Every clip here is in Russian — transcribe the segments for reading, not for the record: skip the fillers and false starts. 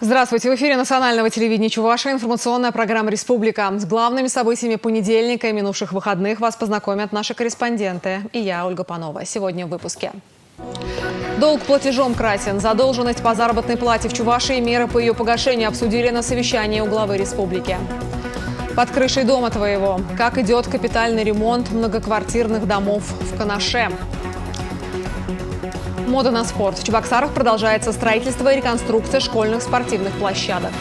Здравствуйте! В эфире национального телевидения Чувашия информационная программа «Республика». С главными событиями понедельника и минувших выходных вас познакомят наши корреспонденты. И я, Ольга Панова. Сегодня в выпуске. Долг платежом красен. Задолженность по заработной плате в Чувашии и меры по ее погашению обсудили на совещании у главы республики. Под крышей дома твоего. Как идет капитальный ремонт многоквартирных домов в Канаше. Мода на спорт. В Чебоксарах продолжается строительство и реконструкция школьных спортивных площадок.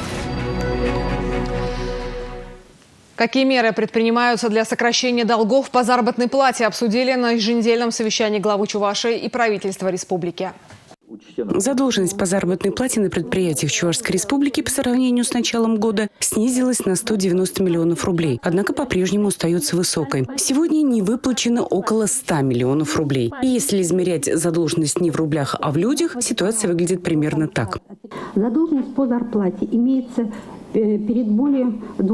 Какие меры предпринимаются для сокращения долгов по заработной плате, обсудили на еженедельном совещании главы Чувашии и правительства республики. Задолженность по заработной плате на предприятиях Чувашской республики по сравнению с началом года снизилась на 190 миллионов рублей, однако по-прежнему остается высокой. Сегодня не выплачено около 100 миллионов рублей. И если измерять задолженность не в рублях, а в людях, ситуация выглядит примерно так. Задолженность по зарплате имеется перед более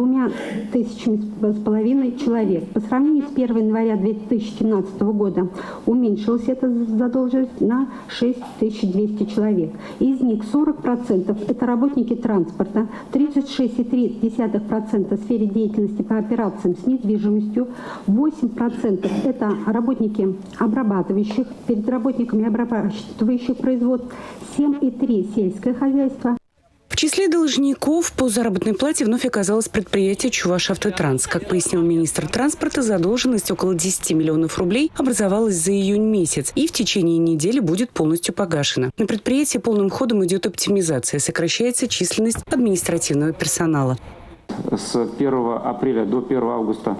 2500 человек. По сравнению с 1 января 2017 года уменьшилась эта задолженность на 6200 человек. Из них 40% это работники транспорта, 36,3% в сфере деятельности по операциям с недвижимостью, 8% это работники обрабатывающих, перед работниками обрабатывающих производств, 7,3% сельское хозяйство. В числе должников по заработной плате вновь оказалось предприятие «Чувашавтотранс». Как пояснил министр транспорта, задолженность около 10 миллионов рублей образовалась за июнь месяц и в течение недели будет полностью погашена. На предприятии полным ходом идет оптимизация, сокращается численность административного персонала. С 1 апреля до 1 августа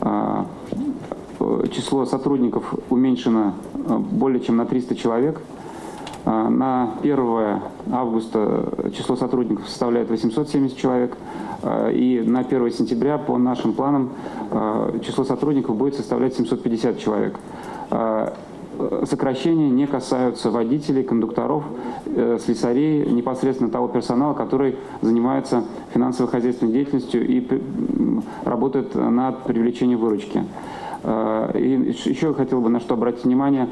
число сотрудников уменьшено более чем на 300 человек. На 1 августа число сотрудников составляет 870 человек. И на 1 сентября по нашим планам число сотрудников будет составлять 750 человек. Сокращения не касаются водителей, кондукторов, слесарей, непосредственно того персонала, который занимается финансово-хозяйственной деятельностью и работает над привлечением выручки. И еще хотел бы на что обратить внимание.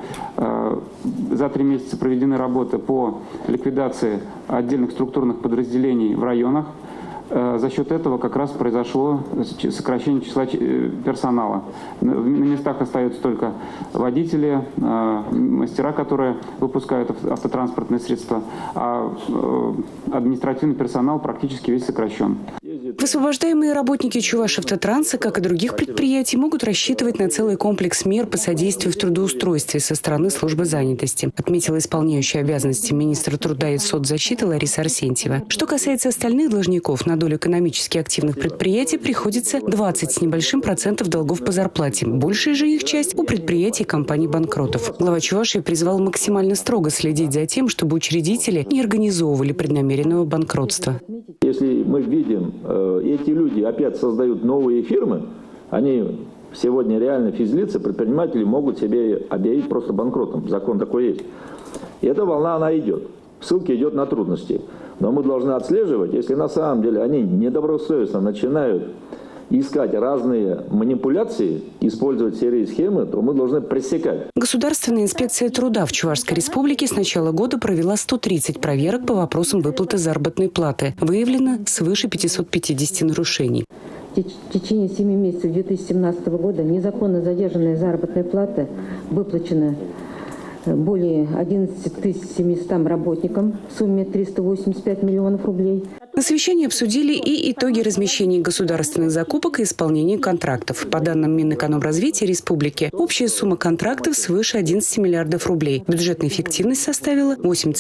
За 3 месяца проведены работы по ликвидации отдельных структурных подразделений в районах. За счет этого как раз произошло сокращение числа персонала. На местах остаются только водители, мастера, которые выпускают автотранспортные средства, а административный персонал практически весь сокращен. Высвобождаемые работники Чувашавтотранса, как и других предприятий, могут рассчитывать на целый комплекс мер по содействию в трудоустройстве со стороны службы занятости, отметила исполняющая обязанности министра труда и соцзащиты Лариса Арсентьева. Что касается остальных должников, на долю экономически активных предприятий приходится 20 с небольшим процентов долгов по зарплате. Большая же их часть у предприятий и компаний-банкротов. Глава Чувашии призвал максимально строго следить за тем, чтобы учредители не организовывали преднамеренного банкротства. Если мы видим, эти люди опять создают новые фирмы, они сегодня реально физлицы, предприниматели могут себе объявить просто банкротом. Закон такой есть. И эта волна, она идет. Ссылка идет на трудности. Но мы должны отслеживать, если на самом деле они недобросовестно начинают искать разные манипуляции, использовать серые схемы, то мы должны пресекать. Государственная инспекция труда в Чувашской республике с начала года провела 130 проверок по вопросам выплаты заработной платы. Выявлено свыше 550 нарушений. В течение 7 месяцев 2017 года незаконно задержанная заработная плата выплачена более 11 700 работникам в сумме 385 миллионов рублей. На совещании обсудили и итоги размещения государственных закупок и исполнения контрактов. По данным Минэкономразвития республики, общая сумма контрактов свыше 11 миллиардов рублей. Бюджетная эффективность составила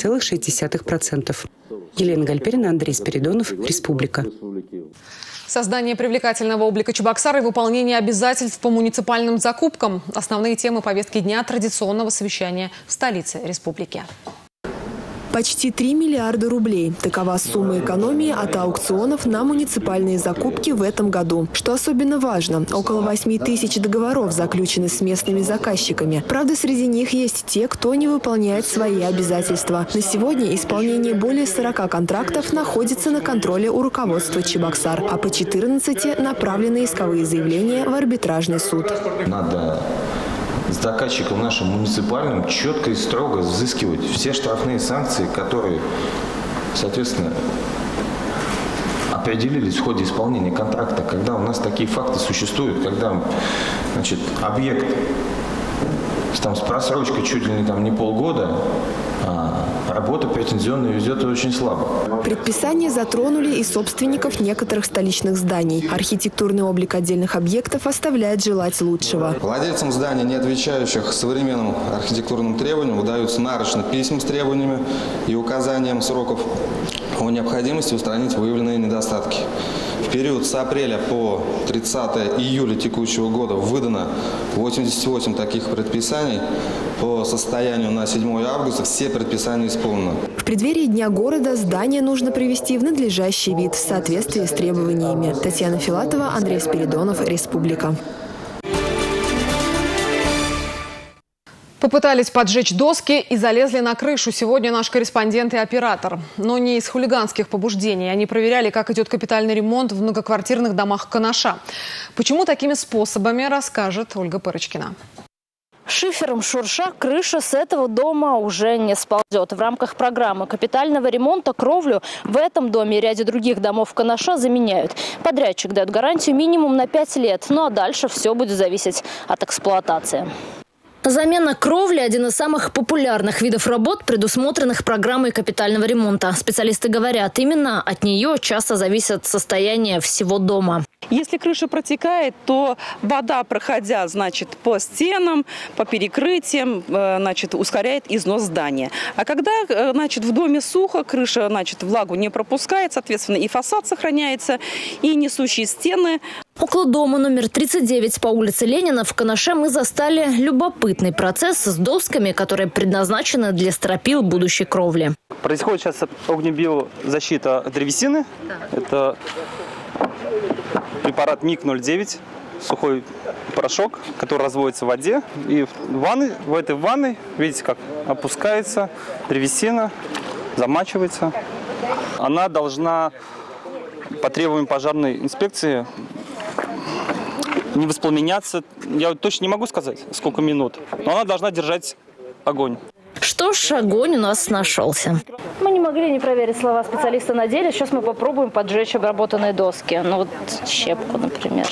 8,6%. Елена Гальперина, Андрей Спиридонов, Республика. Создание привлекательного облика Чебоксар и выполнение обязательств по муниципальным закупкам – основные темы повестки дня традиционного совещания в столице республики. Почти 3 миллиарда рублей. Такова сумма экономии от аукционов на муниципальные закупки в этом году. Что особенно важно, около 8 тысяч договоров заключены с местными заказчиками. Правда, среди них есть те, кто не выполняет свои обязательства. На сегодня исполнение более 40 контрактов находится на контроле у руководства Чебоксар, а по 14 направлены исковые заявления в арбитражный суд. Надо с заказчиком нашим муниципальным четко и строго взыскивать все штрафные санкции, которые, соответственно, определились в ходе исполнения контракта, когда у нас такие факты существуют, когда, значит, объект там, с просрочкой чуть ли не полгода, а работа претензионная везет очень слабо. Предписания затронули и собственников некоторых столичных зданий. Архитектурный облик отдельных объектов оставляет желать лучшего. Владельцам зданий, не отвечающих современным архитектурным требованиям, выдаются нарочно письма с требованиями и указанием сроков о необходимости устранить выявленные недостатки. В период с апреля по 30 июля текущего года выдано 88 таких предписаний. По состоянию на 7 августа все предписания исполнены. В преддверии Дня города здание нужно привести в надлежащий вид в соответствии с требованиями. Татьяна Филатова, Андрей Спиридонов, Республика. Попытались поджечь доски и залезли на крышу. Сегодня наш корреспондент и оператор. Но не из хулиганских побуждений. Они проверяли, как идет капитальный ремонт в многоквартирных домах Канаша. Почему такими способами, расскажет Ольга Пырочкина. Шифером шурша, крыша с этого дома уже не сползет. В рамках программы капитального ремонта кровлю в этом доме и ряде других домов Канаша заменяют. Подрядчик дает гарантию минимум на 5 лет. Ну а дальше все будет зависеть от эксплуатации. Замена кровли – один из самых популярных видов работ, предусмотренных программой капитального ремонта. Специалисты говорят, именно от нее часто зависит состояние всего дома. Если крыша протекает, то вода, проходя, значит, по стенам, по перекрытиям, значит, ускоряет износ здания. А когда, значит, в доме сухо, крыша, значит, влагу не пропускает, соответственно, и фасад сохраняется, и несущие стены. Около дома номер 39 по улице Ленина в Канаше мы застали любопытный процесс с досками, которые предназначены для стропил будущей кровли. Происходит сейчас огнебиозащита древесины. Это препарат МИК-09, сухой порошок, который разводится в воде. И в этой ванной, видите, как опускается древесина, замачивается. Она должна по требованиям пожарной инспекции не воспламеняться. Я точно не могу сказать, сколько минут, но она должна держать огонь. Что ж, огонь у нас нашелся. Мы не могли не проверить слова специалиста на деле. Сейчас мы попробуем поджечь обработанные доски. Ну вот щепку, например.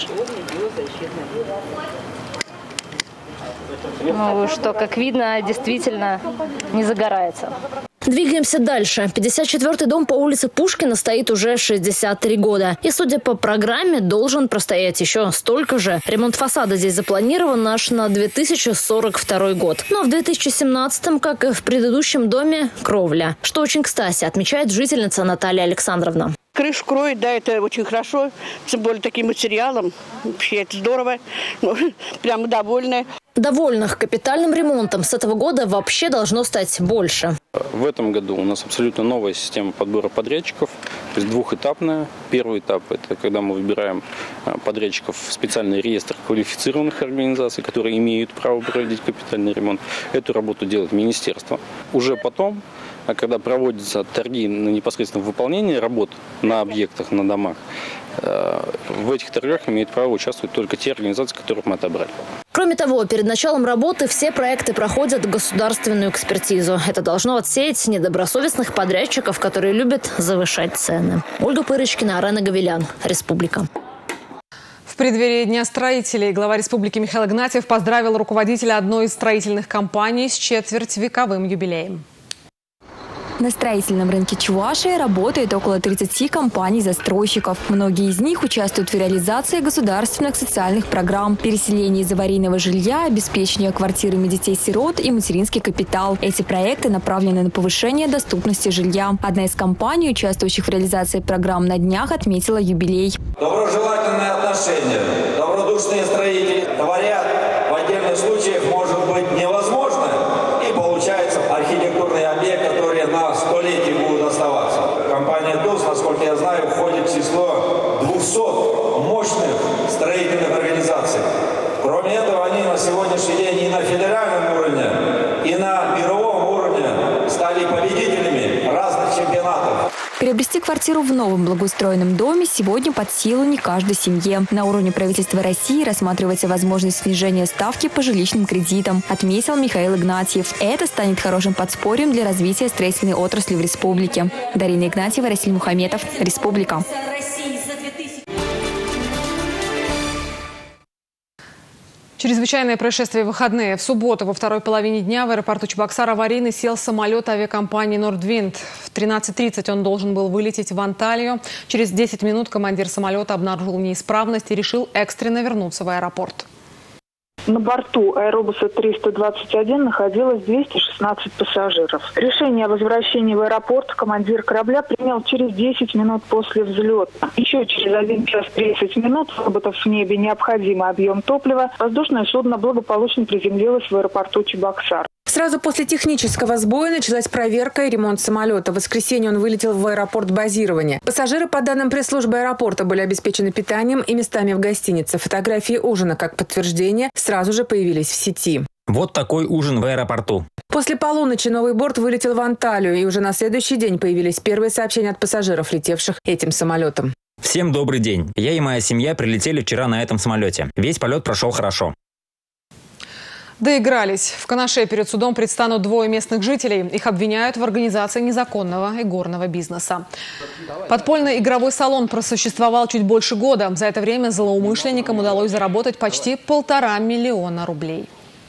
Ну что, как видно, действительно не загорается. Двигаемся дальше. 54-й дом по улице Пушкина стоит уже 63 года. И, судя по программе, должен простоять еще столько же. Ремонт фасада здесь запланирован аж на 2042 год. Но в 2017-м, как и в предыдущем доме, кровля. Что очень кстати, отмечает жительница Наталья Александровна. Крышу кроет, да, это очень хорошо. Тем более таким материалом. Вообще это здорово. Прямо довольны. Довольных капитальным ремонтом с этого года вообще должно стать больше. В этом году у нас абсолютно новая система подбора подрядчиков, то есть двухэтапная. Первый этап – это когда мы выбираем подрядчиков в специальный реестр квалифицированных организаций, которые имеют право проводить капитальный ремонт. Эту работу делает министерство. Уже потом, когда проводятся торги на непосредственное выполнение работ на объектах, на домах, в этих торгах имеют право участвовать только те организации, которых мы отобрали. Кроме того, перед началом работы все проекты проходят государственную экспертизу. Это должно отсеять недобросовестных подрядчиков, которые любят завышать цены. Ольга Пырочкина, Арена Гавилян, Республика. В преддверии Дня строителей глава республики Михаил Игнатьев поздравил руководителя одной из строительных компаний с четвертьвековым юбилеем. На строительном рынке Чувашии работает около 30 компаний-застройщиков. Многие из них участвуют в реализации государственных социальных программ, переселении из аварийного жилья, обеспечении квартирами детей-сирот и материнский капитал. Эти проекты направлены на повышение доступности жилья. Одна из компаний, участвующих в реализации программ, на днях отметила юбилей. Доброжелательные отношения, добродушные строители. Говорят, в отдельных случаях может быть невозможно, и получается архитектурный объект, который на столетие будут оставаться. Компания ДОС, насколько я знаю, входит в число 200 мощных строительных организаций. Кроме этого, они на сегодняшний день и на федеральном уровне, и на мировом уровне стали победителями разных чемпионатов. Приобрести квартиру в новом благоустроенном доме сегодня под силу не каждой семье. На уровне правительства России рассматривается возможность снижения ставки по жилищным кредитам, отметил Михаил Игнатьев. Это станет хорошим подспорьем для развития строительной отрасли в республике. Дарина Игнатьева, Расиль Мухаметов, Республика. Чрезвычайное происшествие в выходные. В субботу во второй половине дня в аэропорту Чебоксар аварийный сел самолет авиакомпании «Нордвинд». В 13:30 он должен был вылететь в Анталию. Через 10 минут командир самолета обнаружил неисправность и решил экстренно вернуться в аэропорт. На борту аэробуса 321 находилось 216 пассажиров. Решение о возвращении в аэропорт командир корабля принял через 10 минут после взлета. Еще через 1 час 30 минут, выработав в небе необходимый объем топлива, воздушное судно благополучно приземлилось в аэропорту Чебоксар. Сразу после технического сбоя началась проверка и ремонт самолета. В воскресенье он вылетел в аэропорт базирования. Пассажиры, по данным пресс-службы аэропорта, были обеспечены питанием и местами в гостинице. Фотографии ужина, как подтверждение, сразу же появились в сети. Вот такой ужин в аэропорту. После полуночи новый борт вылетел в Анталию, и уже на следующий день появились первые сообщения от пассажиров, летевших этим самолетом. Всем добрый день. Я и моя семья прилетели вчера на этом самолете. Весь полет прошел хорошо. Доигрались. В Канаше перед судом предстанут двое местных жителей. Их обвиняют в организации незаконного игорного бизнеса. Подпольный игровой салон просуществовал чуть больше года. За это время злоумышленникам удалось заработать почти 1,5 миллиона рублей.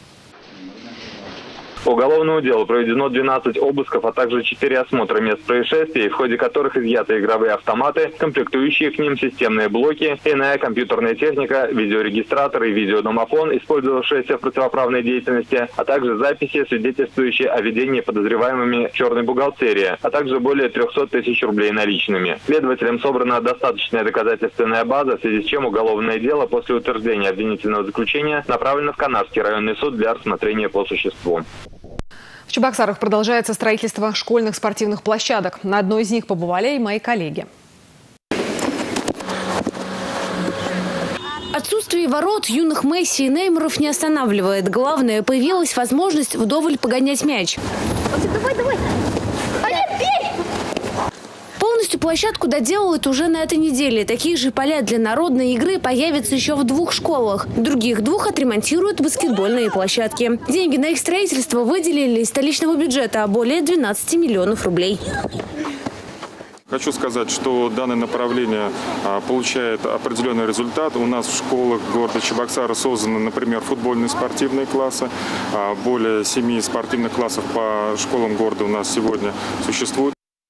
По уголовному делу проведено 12 обысков, а также 4 осмотра мест происшествий, в ходе которых изъяты игровые автоматы, комплектующие к ним системные блоки, иная компьютерная техника, видеорегистратор и видеодомофон, использовавшиеся в противоправной деятельности, а также записи, свидетельствующие о ведении подозреваемыми черной бухгалтерии, а также более 300 тысяч рублей наличными. Следователям собрана достаточная доказательственная база, в связи с чем уголовное дело после утверждения обвинительного заключения направлено в Канашский районный суд для рассмотрения по существу. В Чебоксарах продолжается строительство школьных спортивных площадок. На одной из них побывали и мои коллеги. Отсутствие ворот юных Месси и Неймаров не останавливает. Главное, появилась возможность вдоволь погонять мяч. Давай, давай! Бей! Полностью площадку доделают уже на этой неделе. Такие же поля для народной игры появятся еще в 2 школах. Других 2 отремонтируют баскетбольные площадки. Деньги на их строительство выделили из столичного бюджета, более 12 миллионов рублей. Хочу сказать, что данное направление получает определенный результат. У нас в школах города Чебоксары созданы, например, футбольные спортивные классы. Более 7 спортивных классов по школам города у нас сегодня существует.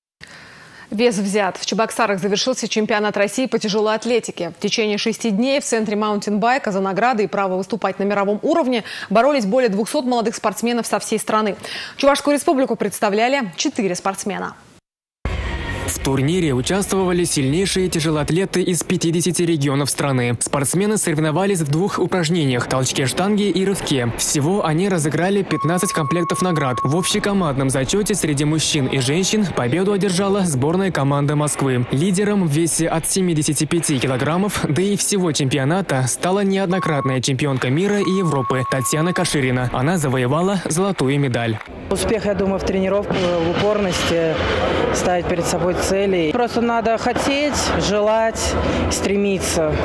Вес взят. В Чебоксарах завершился чемпионат России по тяжелой атлетике. В течение 6 дней в центре маунтинбайка за награды и право выступать на мировом уровне боролись более 200 молодых спортсменов со всей страны. Чувашскую республику представляли 4 спортсмена. В турнире участвовали сильнейшие тяжелоатлеты из 50 регионов страны. Спортсмены соревновались в 2 упражнениях – толчке штанги и рывке. Всего они разыграли 15 комплектов наград. В общекомандном зачете среди мужчин и женщин победу одержала сборная команда Москвы. Лидером в весе от 75 килограммов, да и всего чемпионата, стала неоднократная чемпионка мира и Европы Татьяна Каширина. Она завоевала золотую медаль. Успех, я думаю, в тренировках, в упорности, ставить перед собой цели. Просто надо хотеть, желать, стремиться.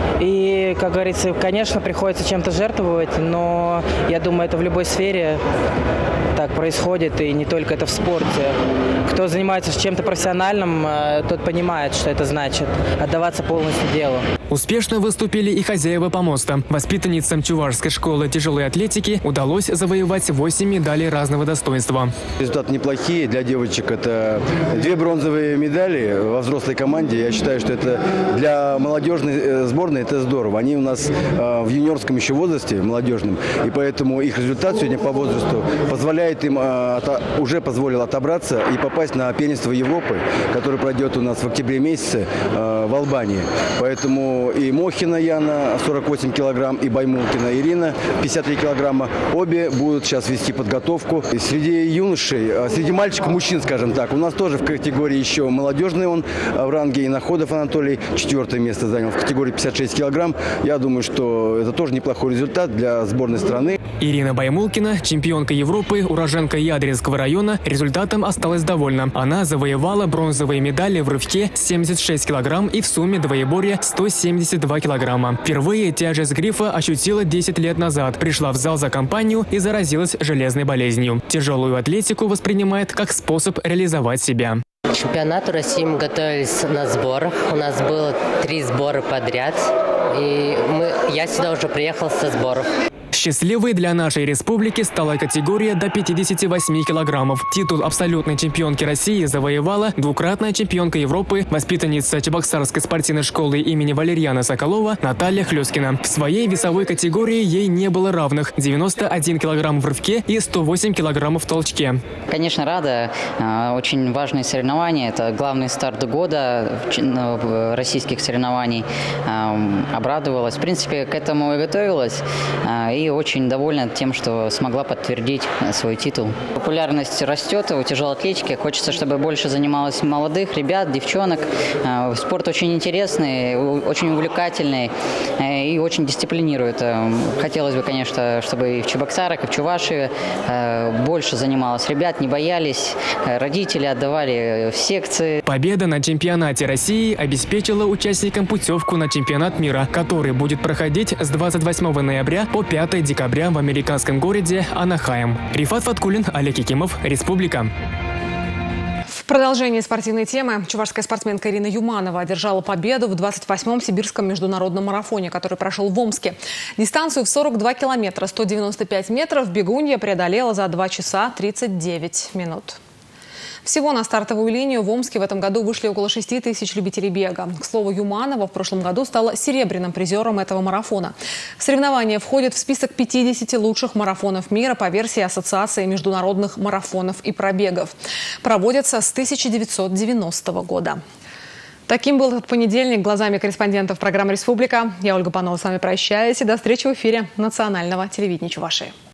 И, как говорится, конечно, приходится чем-то жертвовать, но я думаю, это в любой сфере так происходит, и не только это в спорте. Кто занимается чем-то профессиональным, тот понимает, что это значит – отдаваться полностью делу. Успешно выступили и хозяева помоста. Воспитанницам Чувашской школы тяжелой атлетики удалось завоевать 8 медалей разного достоинства. Результаты неплохие для девочек. Это 2 бронзовые медали во взрослой команде. Я считаю, что это для молодежной сборной это здорово. Они у нас в юниорском еще возрасте, молодежном, и поэтому их результат сегодня по возрасту позволяет им, уже позволил отобраться и попасть на первенство Европы, которое пройдет у нас в октябре месяце в Албании. Поэтому и Мохина Яна 48 килограмм, и Баймулкина Ирина 53 килограмма. Обе будут сейчас вести подготовку. И среди юношей, среди мальчиков, мужчин, скажем так, у нас тоже в категории еще молодежный он в ранге. Иноходов Анатолий 4-е место занял в категории 56 килограмм. Я думаю, что это тоже неплохой результат для сборной страны. Ирина Баймулкина, чемпионка Европы, уроженка Ядринского района, результатом осталась довольна. Она завоевала бронзовые медали в рывке 76 килограмм и в сумме двоеборья 172 килограмма. Впервые тяжесть грифа ощутила 10 лет назад. Пришла в зал за компанию и заразилась железной болезнью. Тяжелую атлетику воспринимает как способ реализовать себя. К чемпионату России мы готовились на сборах. У нас было 3 сбора подряд. И я сюда уже приехал со сборов. Счастливой для нашей республики стала категория до 58 килограммов. Титул абсолютной чемпионки России завоевала двукратная чемпионка Европы, воспитанница Чебоксарской спортивной школы имени Валерьяна Соколова Наталья Хлёскина. В своей весовой категории ей не было равных – 91 килограмм в рывке и 108 килограммов в толчке. Конечно, рада. Очень важные соревнования. Это главный старт года российских соревнований. Обрадовалась. В принципе, к этому и готовилась. И очень довольна тем, что смогла подтвердить свой титул. Популярность растет у тяжелой атлетики. Хочется, чтобы больше занималось молодых ребят, девчонок. Спорт очень интересный, очень увлекательный и очень дисциплинирует. Хотелось бы, конечно, чтобы и в Чебоксарах, и в Чувашии больше занималось ребят, не боялись. Родители отдавали в секции. Победа на чемпионате России обеспечила участникам путевку на чемпионат мира, который будет проходить с 28 ноября по 5 декабря в американском городе Анахайм. Рифат Фаткулин, Олег Якимов, Республика. В продолжении спортивной темы чувашская спортсменка Ирина Юманова одержала победу в 28-м сибирском международном марафоне, который прошел в Омске. Дистанцию в 42 километра 195 метров бегунья преодолела за 2 часа 39 минут. Всего на стартовую линию в Омске в этом году вышли около 6 тысяч любителей бега. К слову, Юманова в прошлом году стала серебряным призером этого марафона. Соревнование входит в список 50 лучших марафонов мира по версии Ассоциации международных марафонов и пробегов. Проводится с 1990 года. Таким был этот понедельник глазами корреспондентов программы «Республика». Я, Ольга Панова, с вами прощаюсь и до встречи в эфире национального телевидения Чувашии.